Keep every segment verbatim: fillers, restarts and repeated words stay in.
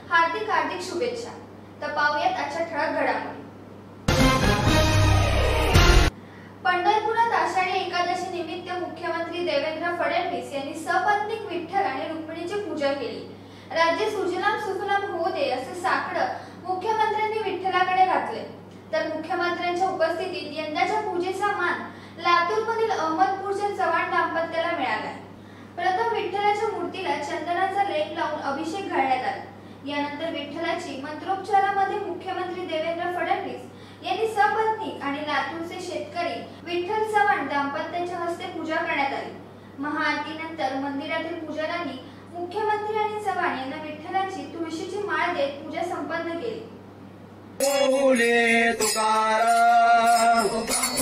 हार्दिक हार्दिक शुभेच्छा। तर पाहूयात आजच्या ठळक घडामोडी। पंढरपुरात आषाढी एकादशी निमित्त मुख्यमंत्री देवेंद्र फडणवीस यांनी सपत्नीक विठ्ठल आणि रुक्मिणीची पूजा केली। राज्य सुजलाम सुफलाम होऊ दे असे साकडं मुख्यमंत्र्यांनी विठ्ठलाकडे घातले। तर मुख्यमंत्र्यांच्या उपस्थितीत यंदाच्या पूजेचा मान लातूरमधील अहमदपूरच्या चव्हाण दाम्पत्याला मिळाला। प्रथम विठ्ठलाच्या मूर्तीला चंदनाचा लेप लावून अभिषेक घालण्यात आला। यानंतर विठ्ठलाची मंत्रोच्चारामध्ये मुख्यमंत्री देवेंद्र फडणवीस यांनी सपत्नीक आणि लातूरचे शेतकरी विठ्ठल चव्हाण दाम्पत्याच्या हस्ते पूजा करण्यात आली। महाआरतीनंतर मंदिरातील पुजाऱ्यांनी मुख्यमंत्री आणि चव्हाण यांना विठ्ठलाची तुळशीची माळ देत पूजा संपन्न केली। बोले तुकाराम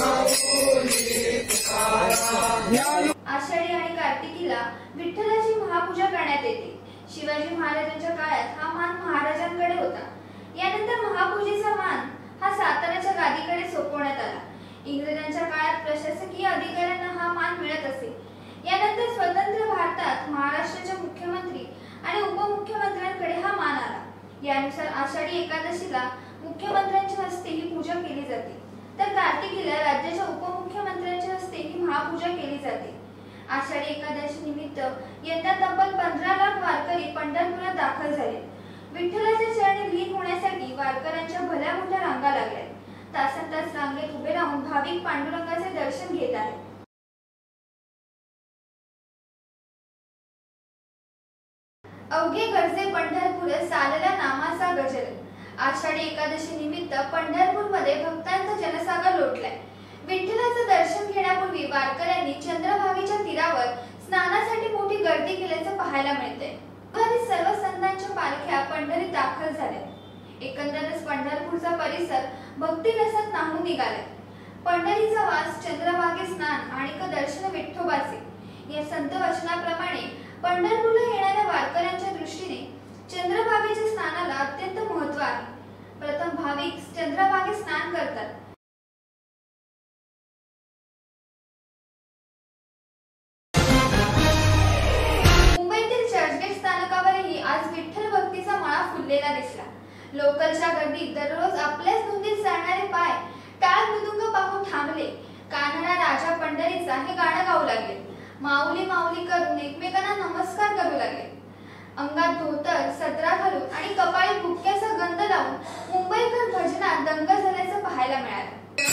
आषाढी आणि कार्तिकीला विठ्ठलाची महापूजा करण्यात येते। शिवाजी महाराजांच्या काळात हा मान महाराजांकडे होता। यानंतर महापूजेचा मान हा साताऱ्याच्या गादीकडे सोपवण्यात आला। इंग्रजांच्या काळात प्रशासकीय अधिकाऱ्यांना हा मान मिळत असे। यानंतर स्वतंत्र भारतात महाराष्ट्राच्या मुख्यमंत्री आणि उपमुख्यमंत्र्यांकडे हा मान आला। यानुसार आषाढी एकादशीला मुख्यमंत्र्यांच्या हस्ते ही पूजा केली जाते, तर कार्तिकीला राज्याच्या उपमुख्यमंत्र्यांच्या हस्ते ही महापूजा केली जाते। आषाढी एकादशी निमित्त यंदा तब्बल पंधरा लाख वारकरी पंढरपुरात दाखल झाले। विठ्ठलाच्या चरणी लीन होण्यासाठी वारकऱ्यांच्या भल्या मोठ्या रांगा लागल्या। तासन तास रांगेत उभे राहून भाविक पांडुरंगाचे दर्शन घेत आहेत। अवघे गरजे पंढरपूर चालला नामाचा गजर। आषाढी एकादशी निमित्त पंढरपूरमध्ये भक्तांचा जनसागर लोटलाय। विठ्ठलाचं दर्शन घेण्यापूर्वी वारकऱ्यांनी चंद्रभागेच्या तीरावर स्नानासाठी मोठी गर्दी केल्याचं पाहायला मिळतंय। आणि सर्व संतांच्या पालख्या पंढरीत दाखल झाल्या। एकंदरच पंढरपूरचा परिसर भक्तिरसात न्हाऊन निघालाय। पंढरीचा वास, चंद्रभागे स्नान आणि दर्शन विठ्ठोबाचे या संत वचनाप्रमाणे पंढरपूरला येणाऱ्या वारकऱ्यांच्या दृष्टीने चंद्रभागेच्या स्नानाला अत्यंत महत्त्व आहे। प्रथम भाविक चंद्रभागे स्नान करतात। मुंबईतील चर्चगेट स्थानकावरही आज विठ्ठल भक्तीचा मळा फुललेला दिसला। लोकलच्या गर्दीत दररोज आपल्याच नोंदीत चालणारे पाय टाळ मृदुंग पाहून थांबले। कान्हडा राजा पंढरीचा हे गाणं गाऊ लागले। माऊली माऊली करून एकमेकांना नमस्कार करू लागले। अंगात धोतर सदरा घालून आणि कपाळी बुक्क्याचा गंध लावून मुंबईकर भजनात दंग झाल्याचं पाहायला मिळालं।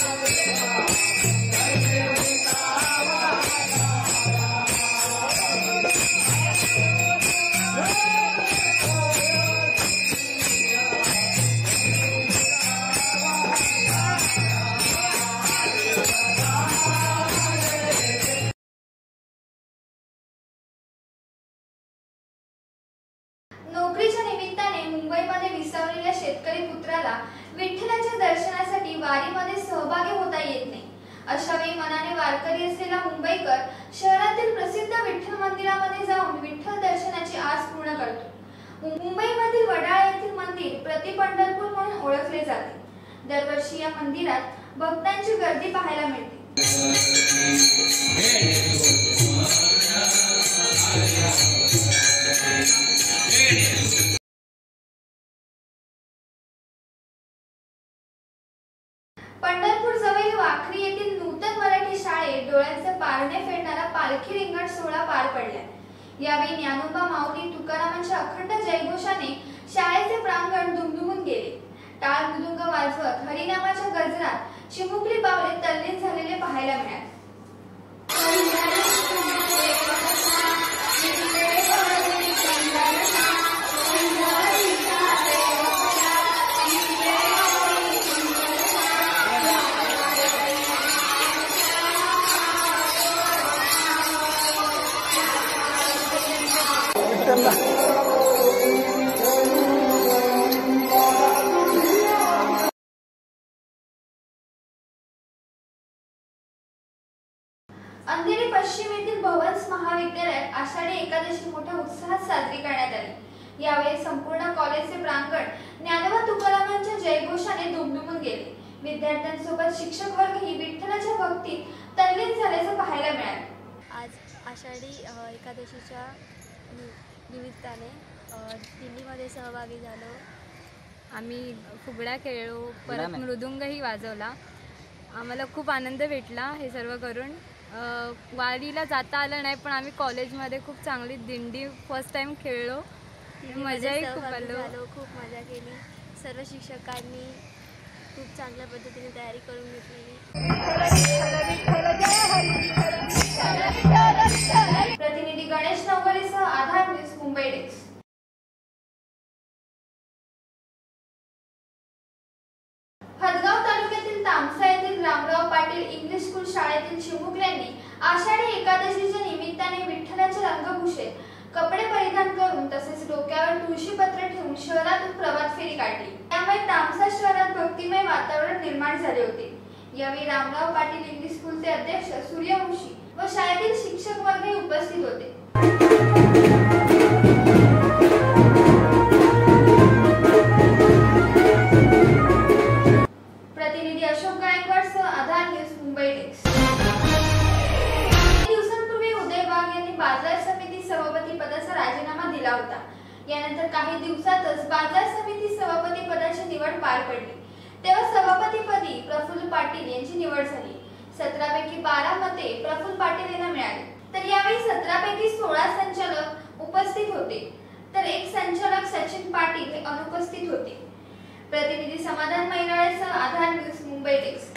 नोकरीच्या निमित्ताने मुंबईमध्ये विसावलेल्या शेतकरी पुत्राला विठ्ठलाच्या दर्शनासाठी वारीमध्ये सहभागी होता येत नाही। अशा वेळी मनाने वारकरी असलेला मुंबईकर शहरातील प्रसिद्ध विठ्ठल मंदिरामध्ये जाऊन विठ्ठल दर्शनाची आस पूर्ण करतो। मुंबईमधील वडाळा येथील मंदिर प्रति पंढरपूर म्हणून ओळखले जाते। दरवर्षी या मंदिरात भक्तांची गर्दी पाहायला मिळते। पंढरपूर जवळील वाखरी येथील नूतन मराठी शाळेत डोळ्यांचे पारणे फेडणारा पालखी रिंगण सोहळा पार पडला। यावेळी ज्ञानोबा माऊली तुकारामांच्या अखंड जयघोषाने शाळेचे प्रांगण दुमदुमून गेले। टाळ मृदुंग वाजवत हरिनामाच्या गजरात चिमुकली पावले तल्लीन झालेले पाहायला मिळाले। अंधेरी पश्चिम येथील भवन्स महाविद्यालयात आषाढी एकादशी मोठ्या उत्साहात साजरी करण्यात आली। यावेळी संपूर्ण कॉलेजचे प्रांगण ज्ञानोबा तुकारामांच्या जयघोषाने दुमदुमून गेले। विद्यार्थ्यांसोबत शिक्षक वर्गही विठ्ठलाच्या भक्तीत तल्लीन झाल्याचं पाहायला मिळालं। आज आषाढी एकादशीच्या निमित्ताने दिंडीमध्ये सहभागी झालो. आम्ही फुगड्या खेळलो, परत मृदुंगही वाजवला. आम्हाला खूप आनंद भेटला हे सर्व करून. वारीला जाता आलं नाही, पण आम्ही कॉलेजमध्ये खूप चांगली दिंडी फर्स्ट टाईम खेळलो. मजाही खूप आलो, खूप मजा केली. सर्व शिक्षकांनी खूप चांगल्या पद्धतीने तयारी करून घेतलेली. प्रतिनिधी गणेश नवगरेसह आधार न्यूज मुंबई डेस्क. हदगाव तालुक्यातील तामसा येथील रामराव पाटील इंग्लिश स्कूल शाळेतील चिमुकल्यांनी आषाढी एकादशीच्या निमित्ताने विठ्ठलाचे रंगभूषित कपडे परिधान करून तसेच डोक्यावर तुळशीपत्र ठेवून शहरातून प्रभात फेरी काढली. त्यामुळे तामसा शहरात भक्तिमय वातावरण निर्माण झाले होते. यावेळी रामराव पाटील इंग्लिश स्कूलचे अध्यक्ष सूर्यवंशी व शाळेतील शिक्षक वर्गही उपस्थित होते. प्रतिनिधी अशोक गायकवाड सह आधार न्यूज मुंबई डेस्क. काही दिवसांपूर्वी उदय वाघ यांनी बाजार समिती सभापती पदाचा राजीनामा दिला होता. यानंतर काही दिवसातच बाजार समिती सभापती पदाची निवड पार पडली. तेव्हा सभापतीपदी प्रफुल्ल पाटील यांची निवड झाली. सतरा पैकी बारा मते प्रफुल्ल पाटील यांना मिळाली. तर यावेळी सतरा पैकी सोळा संचालक उपस्थित होते, तर एक संचालक सचिन पाटील हे अनुपस्थित होते. प्रतिनिधी समाधान मैराळेसह आधार न्यूज मुंबई डेस्क.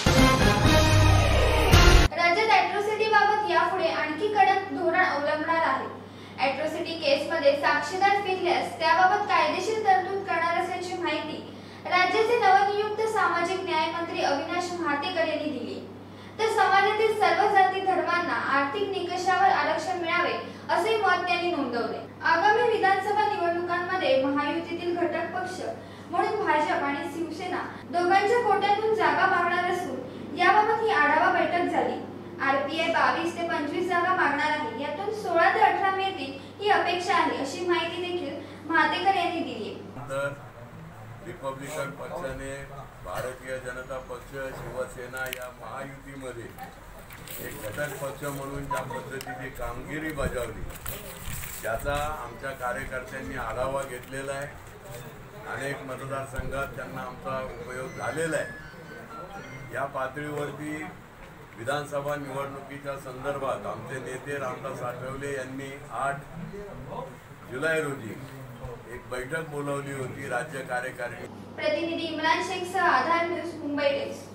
राज्यात अॅट्रॉसिटी बाबत यापुढे आणखी कडक धोरण अवलंबणार आहे. अॅट्रॉसिटी केसमध्ये साक्षीदार फिरल्यास त्याबाबत कायदेशीर तरतूद करणार असल्याची माहिती राज्याचे नवनियुक्त सामाजिक न्याय मंत्री अविनाश महातेकर यांनी दिली. तर समाजातील सर्व जाती धर्मांना आर्थिक निकषावर आरक्षण मिळावे असे मत त्यांनी नोंदवले. आगामी विधानसभा निवडणुकांमध्ये महायुतीतील घटक पक्ष म्हणून भाजप आणि शिवसेना दोघांच्या कोट्यातून जागा मागणार असून याबाबत ही आढावा बैठक झाली. आरपीआय बावीस ते पंचवीस जागा मागणार आहे. यातून सोळा ते अठरा मिळतील ही अपेक्षा आहे अशी माहिती देखील महातेकर यांनी दिली. रिपब्लिकन पक्षाने भारतीय जनता पक्ष शिवसेना या महायुतीमध्ये एक घटक पक्ष म्हणून ज्या पद्धतीची कामगिरी बजावली त्याचा आमच्या कार्यकर्त्यांनी आढावा घेतलेला आहे. अनेक मतदारसंघात त्यांना आमचा उपयोग झालेला आहे. या पातळीवरती विधानसभा निवडणुकीच्या संदर्भात आमचे नेते रामदास आठवले यांनी आठ जुलै रोजी एक बैठक बोलावली होती राज्य कार्यकारिणी. प्रतिनिधी इम्रान शेख सह आधार न्यूज मुंबई डेस्क.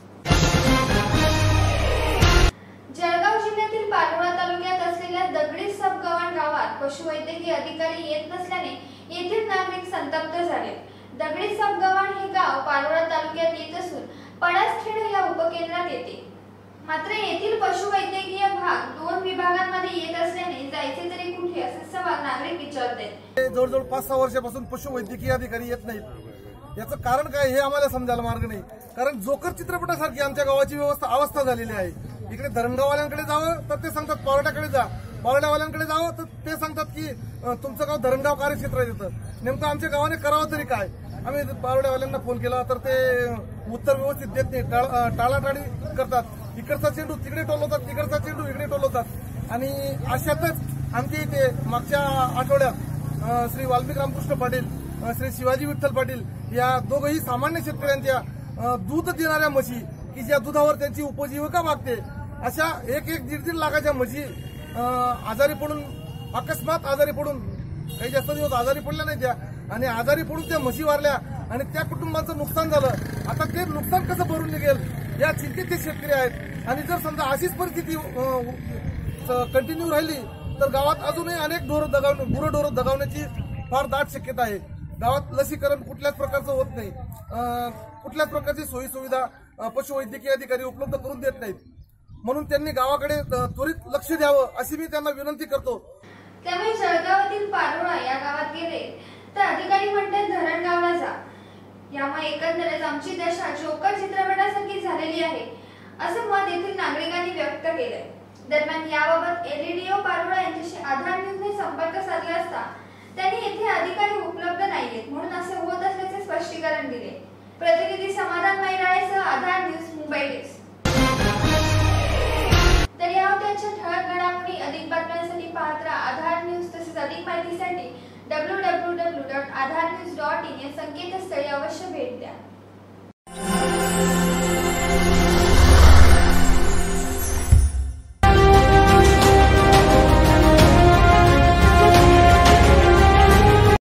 जळगाव जिल्ह्यातील पारोळा तालुक्यात असलेल्या दगडी सबगव्हाण गावात पशुवैद्यकीय अधिकारी येत नसल्याने येथील नागरिक संतप्त झाले. दगडी सबगव्हाण हे गाव पारोळा तालुक्यात येत असून पडासखेड या उपकेंद्रात येते. मात्र येथील पशुवैद्यकीय भाग दोन विभागांमध्ये येत असल्याने जायचे तरी कुठे असे सवाल नागरिक विचारतात. जवळजवळ पाच सहा वर्षापासून पशुवैद्यकीय अधिकारी येत नाहीत. याचं कारण काय हे आम्हाला समजायला मार्ग नाही. कारण जोकर चित्रपटासारखी आमच्या गावाची व्यवस्था अवस्था झालेली आहे. इकडे धरणगाववाल्यांकडे जावं तर ते सांगतात पावड्याकडे जा, पावड्यावाल्यांकडे जावं तर ते सांगतात की तुमचं गाव धरणगाव कार्यक्षेत्रात येतं. नेमकं आमच्या गावाने करावं तरी काय. आम्ही पावड्यावाल्यांना फोन केला तर ते उत्तर व्यवस्थित देत नाही, टाळाटाळी करतात. इकडचा चेंडू तिकडे टोलवतात, तिकडचा चेंडू इकडे टोलवतात. आणि अशातच आमच्या इथे मागच्या आठवड्यात श्री वाल्मिक रामकृष्ण पाटील, श्री शिवाजी विठ्ठल पाटील या दोघही सामान्य शेतकऱ्यांच्या दूध देणाऱ्या म्हशी की ज्या दुधावर त्यांची उपजीविका मागते अशा एक एक दीड दीड लाखाच्या म्हशी आजारी पडून, अकस्मात आजारी पडून, काही जास्त दिवस आजारी पडल्या नाही त्या, आणि आजारी पडून त्या म्हशी वारल्या आणि त्या कुटुंबाचं नुकसान झालं. आता ते नुकसान कसं भरून निघेल या चिंतेत ते शेतकरी आहेत. आणि जर समजा अशीच परिस्थिती कंटिन्यू राहिली तर गावात अजूनही अनेक ढोर दगाव गुरढोर दगावण्याची फार दाट शक्यता आहे. गावात लसीकरण कुठल्याच प्रकारचं होत नाही, कुठल्याच प्रकारची सोयी सुविधा पशुवैद्यकीय अधिकारी उपलब्ध करून देत नाहीत. म्हणून त्यांनी गावाकडे त्वरित लक्ष द्यावं अशी मी त्यांना विनंती करतो. त्यामुळे जळगावातील पारोळा या गावात गेले तर अधिकारी म्हणतात धरणगावला जा. यामुळे एकंदरच आमची दशा जोकर चित्रपटासारखी झालेली आहे असं मत येथील नागरिकांनी व्यक्त केलंय. दरम्यान याबाबत एलईडीओ पारोळा यांच्याशी आधार न्यूजने संपर्क साधला असता त्यांनी येथे अधिकारी उपलब्ध नाहीयेत म्हणून असे होत असल्याचे स्पष्टीकरण दिले. प्रतिनिधी समाधान मैराळेसह आधार न्यूज मुंबई डेस्क. तर या होत्या ठळक घडामोडी. अधिक बातम्यांसाठी पाहत राहा आधार न्यूज. तसेच अधिक माहितीसाठी W W W dot Aadhaar news dot in या संकेतस्थळी अवश्य भेट द्या.